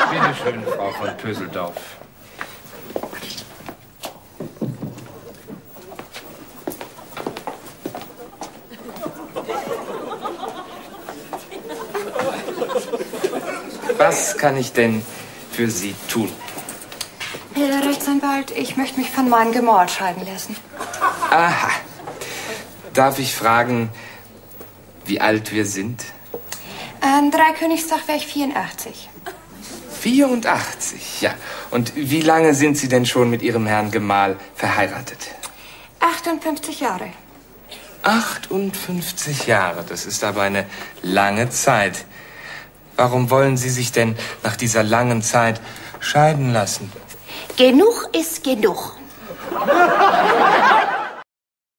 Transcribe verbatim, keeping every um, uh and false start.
Bitte schön, Frau von Pöseldorf. Was kann ich denn für Sie tun? Herr Rechtsanwalt, ich möchte mich von meinem Gemahl scheiden lassen. Aha. Darf ich fragen, wie alt wir sind? An Dreikönigstag wäre ich vierundachtzig. vierundachtzig, ja. Und wie lange sind Sie denn schon mit Ihrem Herrn Gemahl verheiratet? achtundfünfzig Jahre. achtundfünfzig Jahre, das ist aber eine lange Zeit. Warum wollen Sie sich denn nach dieser langen Zeit scheiden lassen? Genug ist genug.